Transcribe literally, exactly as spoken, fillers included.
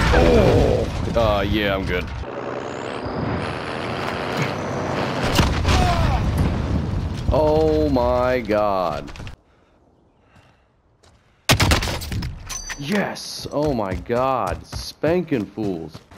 Oh, uh, yeah, I'm good. Oh my god. Yes! Oh my god. Spanking fools.